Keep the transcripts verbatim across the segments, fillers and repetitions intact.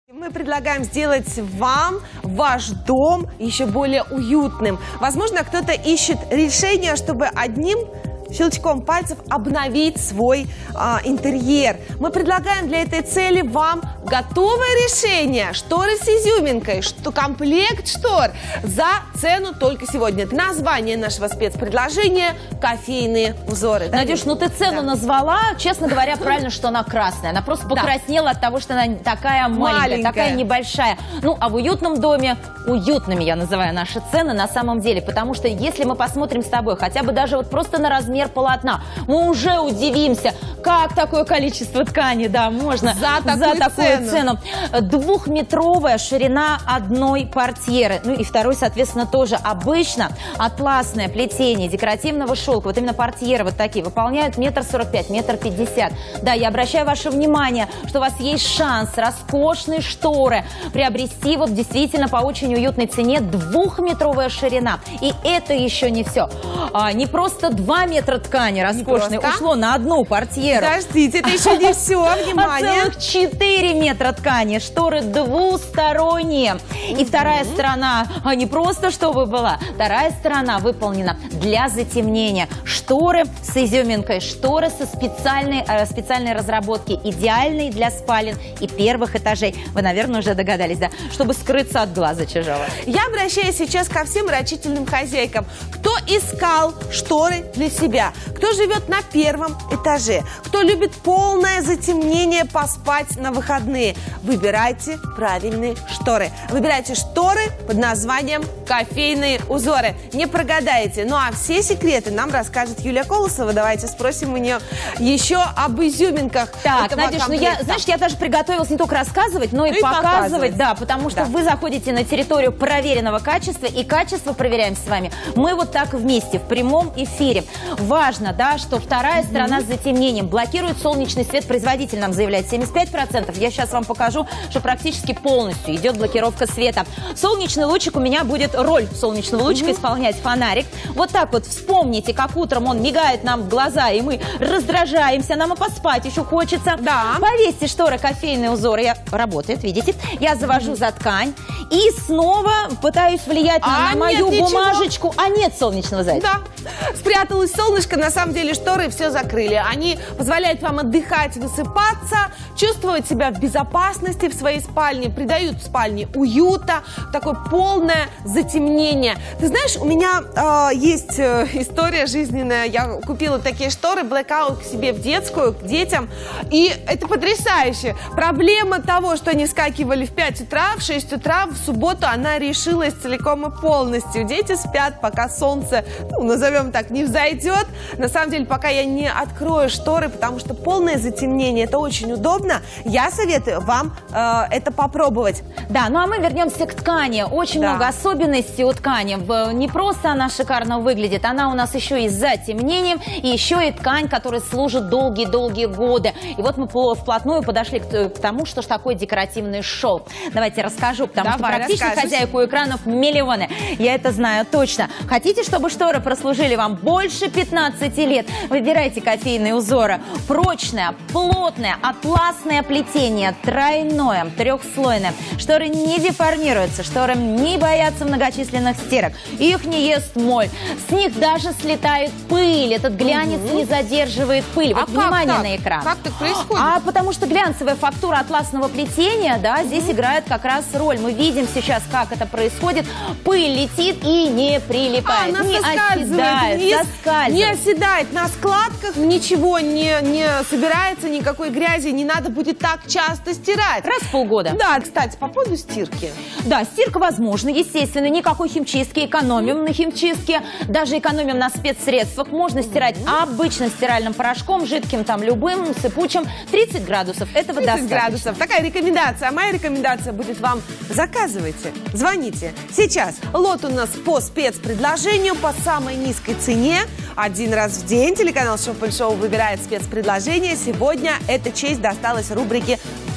Мы предлагаем сделать вам ваш дом еще более уютным. Возможно, кто-то ищет решение, чтобы одним щелчком пальцев обновить свой а, интерьер. Мы предлагаем для этой цели вам готовое решение. Шторы с изюминкой, что комплект штор за цену только сегодня. Название нашего спецпредложения – кофейные узоры. Надюш, ну ты цену да. назвала. Честно говоря, правильно, что она красная. Она просто покраснела да. от того, что она такая маленькая, маленькая, такая небольшая. Ну, а в уютном доме, уютными я называю наши цены на самом деле. Потому что если мы посмотрим с тобой хотя бы даже вот просто на размер полотна, мы уже удивимся, как такое количество ткани, да, можно за такую, за такую цену. цену. Двухметровая ширина одной портьеры. Ну и второй, соответственно, тоже обычно атласное плетение декоративного шелка, вот именно портьеры вот такие, выполняют метр сорок пять, метр пятьдесят. Да, я обращаю ваше внимание, что у вас есть шанс роскошные шторы приобрести вот действительно по очень уютной цене. Двухметровая ширина. И это еще не все. А, не просто два метра ткани роскошной ушло на одну портьеру. Подождите, это еще не все, внимание. А целых четыре метра ткани, шторы двусторонние. И вторая сторона, а не просто чтобы была, вторая сторона выполнена для затемнения. Шторы с изюминкой, шторы со специальной, э, специальной разработки, идеальные для спален и первых этажей. Вы, наверное, уже догадались, да? Чтобы скрыться от глаза чужого. Я обращаюсь сейчас ко всем рачительным хозяйкам. Кто искал шторы для себя? Кто живет на первом этаже? Кто любит полное затемнение, поспать на выходные? Выбирайте правильные шторы. Выбирайте шторы под названием кофейные узоры. Не прогадаете. Ну а все секреты нам расскажет Юлия Колосова. Давайте спросим у нее еще об изюминках. Так, Надюш, ну я, знаешь, я даже приготовилась не только рассказывать, но и, ну и показывать, показывать. Да, потому что да. вы заходите на территорию проверенного качества, и качество проверяем с вами. Мы вот так вместе, в прямом эфире. Важно, да, что вторая сторона mm-hmm. с затемнением блокирует солнечный свет. Производитель нам заявляет семьдесят пять процентов. Я сейчас вам покажу, что практически полностью идет блокировка света. Солнечный лучик у меня будет роль солнечного лучика mm-hmm. исполнять фонарик. Вот так вот вспомните, как утром он мигает нам в глаза, и мы раздражаемся, нам и поспать еще хочется. Да. Повесьте шторы кофейные узоры. Я... Работает, видите? Я завожу mm-hmm. за ткань и снова пытаюсь влиять на, а на мою нет, бумажечку. Ничего. А нет солнечного зайца. Да. Спряталось солнышко, на самом деле шторы все закрыли. Они позволяют вам отдыхать, высыпаться, чувствовать себя в безопасности в своей спальне, придают в спальне уюта, такое полное затемнение. Ты знаешь, у меня э, есть э, история жизненная. Я купила такие шторы, blackout к себе в детскую, к детям, и это потрясающе. Проблема того, что они скакивали в пять утра, в шесть утра, в субботу она решилась целиком и полностью. Дети спят, пока солнце, ну, назовем так, не взойдет. На самом деле, пока я не открою шторы, потому что полное затемнение, это очень удобно. Я советую вам э, это попробовать. Да, ну а мы вернемся к ткани. Очень да. много особенностей у ткани. Не просто она шикарно выглядит, она у нас еще и с затемнением, и еще и ткань, которая служит долгие-долгие годы. И вот мы вплотную подошли к, к тому, что ж такое декоративный шелк. Давайте расскажу, потому Давай, что практически хозяек у экранов миллионы. Я это знаю точно. Хотите, чтобы шторы прослужили вам больше пятнадцати лет? Выбирайте кофейные узоры. Прочное, плотное, атласное плетение, тройное, трехслойное. Шторы не деформируются, шторы не боятся многочисленных стирок. Их не ест моль. С них даже слетает пыль. Этот глянец угу. не задерживает пыль. Вот а внимание как на экран. Как так происходит? А потому что глянцевая фактура атласного плетения, да, здесь угу. играет как раз роль. Мы видим сейчас, как это происходит. Пыль летит и не прилипает, а, не оседает, не, соскальзывает. Не оседает на складках, ничего не, не собирается, никакой грязи, не надо будет так часто стирать. Раз в полгода. Да, кстати, по поводу стирки. Да, стирка возможна, естественно, никакой химчистки, экономим на химчистке, даже экономим на спецсредствах. Можно стирать обычным стиральным порошком, жидким там любым, сыпучим, тридцать градусов, этого тридцать достаточно. градусов, такая рекомендация. А моя рекомендация будет вам: заказывайте, звоните. Сейчас лот у нас по спецпредложению, по самой низкой цене. Один раз в день телеканал Шоппинг Шоу выбирает спецпредложение. Сегодня эта честь досталась рубрике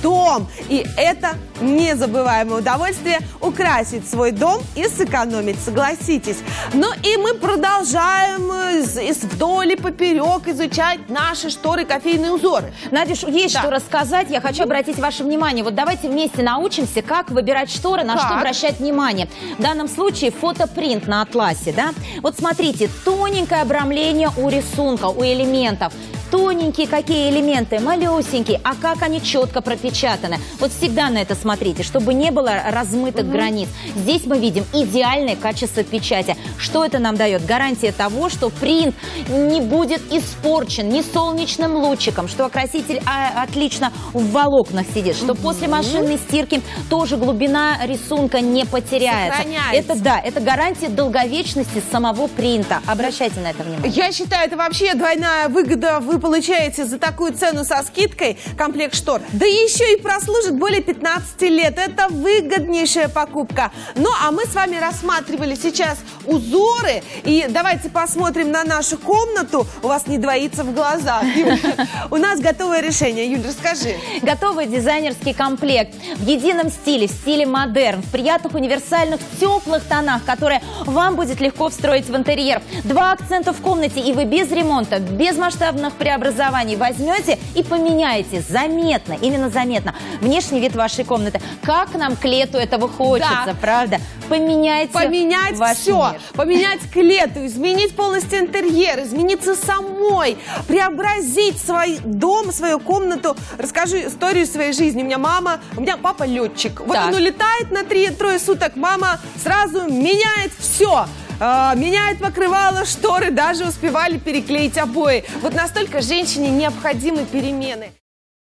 дом. И это незабываемое удовольствие украсить свой дом и сэкономить, согласитесь. Ну и мы продолжаем из вдоль и поперек изучать наши шторы, кофейные узоры. Надюш, есть Да. что рассказать. Я хочу обратить ваше внимание. Вот давайте вместе научимся, как выбирать шторы, на Как? что обращать внимание. В данном случае фотопринт на атласе, да? Вот смотрите, тоненькое обрамление у рисунка, у элементов. Тоненькие какие элементы, малюсенькие, а как они четко пропечатаны. Вот всегда на это смотрите, чтобы не было размытых угу. границ. Здесь мы видим идеальное качество печати. Что это нам дает? Гарантия того, что принт не будет испорчен ни солнечным лучиком, что окраситель а, отлично в волокнах сидит, что угу. после машинной стирки тоже глубина рисунка не потеряется. Это да, это гарантия долговечности самого принта. Обращайте на это внимание. Я считаю, это вообще двойная выгода. Вы получаете за такую цену со скидкой комплект штор, да еще и прослужит более пятнадцати лет. Это выгоднейшая покупка. Ну, а мы с вами рассматривали сейчас узоры. И давайте посмотрим на нашу комнату. У вас не двоится в глазах. У нас готовое решение. Юль, расскажи. Готовый дизайнерский комплект в едином стиле, в стиле модерн, в приятных, универсальных, теплых тонах, которые вам будет легко встроить в интерьер. Два акцента в комнате, и вы без ремонта, без масштабных преобразований возьмете и поменяете заметно, именно заметно, внешний вид вашей комнаты. Как нам к лету этого хочется, да. правда? Поменяйте Поменять ваш все, мир. поменять к лету, изменить полностью интерьер, измениться самой, преобразить свой дом, свою комнату. Расскажу историю своей жизни. У меня мама, у меня папа летчик. Вот так. он улетает на три-трое суток, мама сразу меняет все. Uh, меняет покрывало, шторы, даже успевали переклеить обои. Вот настолько женщине необходимы перемены.